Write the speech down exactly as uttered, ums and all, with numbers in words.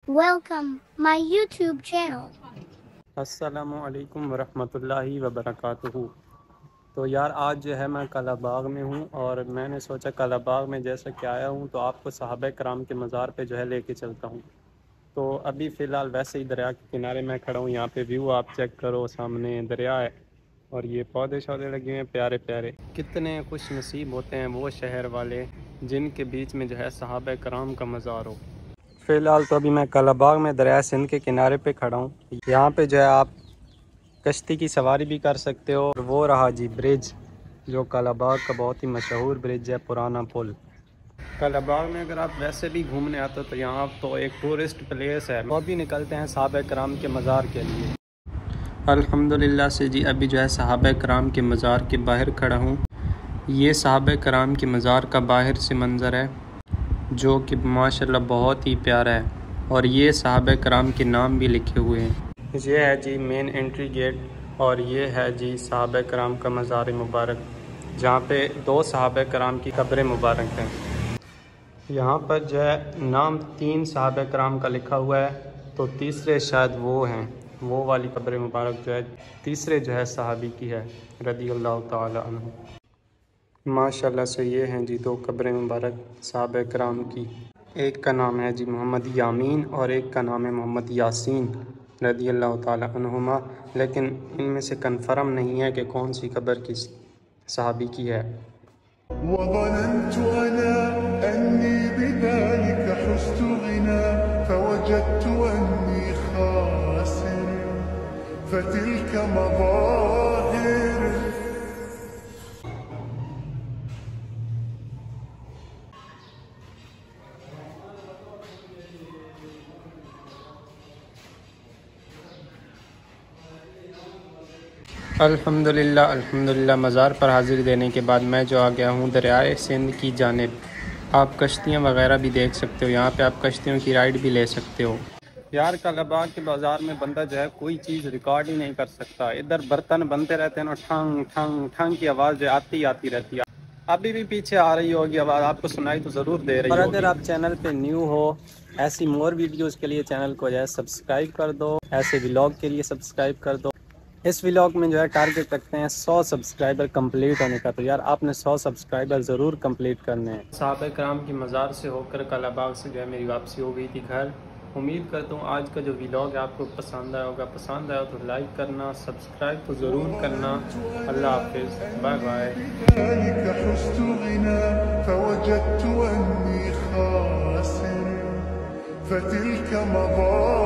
Welcome my YouTube channel. अस्सलामु अलैकुम वरहमतुल्लाहि वबरकातुहू। तो यार आज जो है मैं कलाबाग में हूँ और मैंने सोचा कलाबाग में जैसा कि आया हूँ तो आपको सहाबा कराम के मज़ार पे जो है लेके चलता हूँ। तो अभी फ़िलहाल वैसे ही दरिया के किनारे मैं खड़ा हूँ, यहाँ पे व्यू आप चेक करो, सामने दरिया है और ये पौधे शौधे लगे हुए हैं प्यारे प्यारे। कितने खुश नसीब होते हैं वो शहर वाले जिनके बीच में जो है सहाबा कराम का मज़ार हो। फ़िलहाल तो अभी मैं कलाबाग में दरिया सिंध के किनारे पे खड़ा हूँ। यहाँ पे जो है आप कश्ती की सवारी भी कर सकते हो। और वो रहा जी ब्रिज, जो कलाबाग का बहुत ही मशहूर ब्रिज है, पुराना पुल। कलाबाग में अगर आप वैसे भी घूमने आते हो तो यहाँ तो एक टूरिस्ट प्लेस है, वो भी निकलते हैं सहाबा कराम के मज़ार के लिए। अल्हम्दुलिल्लाह से जी अभी जो है सहाबा कराम के मज़ार के बाहर खड़ा हूँ। ये सहाबा कराम के मज़ार का बाहर से मंज़र है जो कि माशाल्लाह बहुत ही प्यारा है और ये सहाबा कराम के नाम भी लिखे हुए हैं। ये है जी मेन एंट्री गेट और ये है जी सहाबा कराम का मज़ार मुबारक, जहाँ पे दो सहाबा कराम की कब्रें मुबारक हैं। यहाँ पर जो है नाम तीन सहाबा कराम का लिखा हुआ है, तो तीसरे शायद वो हैं, वो वाली कब्र मुबारक जो है तीसरे जो है सहाबी की है रदी अल्लाह ताला अन्हु। माशाल्लाह से ये हैं जी दो कब्रें मुबारक सहाबा कराम की। एक का नाम है जी मोहम्मद यामीन और एक का नाम है मोहम्मद यासीन रदी अल्लाह ताला अन्हुमा, लेकिन इनमें से कन्फर्म नहीं है कि कौन सी कब्र की सहाबी की है। अल्हम्दुलिल्लाह अल्हम्दुलिल्लाह मज़ार पर हाज़िरी देने के बाद मैं जो आ गया हूँ दरियाए सिंध की जानिब। आप कश्तियाँ वगैरह भी देख सकते हो, यहाँ पे आप कश्तियों की राइड भी ले सकते हो। यार कलाबाग के बाज़ार में बंदा जो है कोई चीज़ रिकॉर्ड ही नहीं कर सकता, इधर बर्तन बनते रहते हैं ना, ठंग ठंग ठंग की आवाज़ जो आती आती रहती है। अभी भी पीछे आ रही होगी आवाज़, आपको सुनाई तो ज़रूर दे रही है। और अगर आप चैनल पे न्यू हो, ऐसी मोर वीडियोज़ के लिए चैनल को जो है सब्सक्राइब कर दो, ऐसे व्लॉग के लिए सब्सक्राइब कर दो। इस व्लॉग में जो है टारगेट रखते हैं सौ सब्सक्राइबर कंप्लीट होने का, तो यार आपने सौ सब्सक्राइबर ज़रूर कंप्लीट करने हैं। सहाबा कराम की मज़ार से होकर कलाबाग से जो है मेरी वापसी हो गई थी घर। उम्मीद करता हूँ आज का जो व्लॉग है आपको पसंद आया होगा। पसंद आया तो लाइक करना, सब्सक्राइब तो ज़रूर करना। अल्लाह हाफिज़, बाय बाय।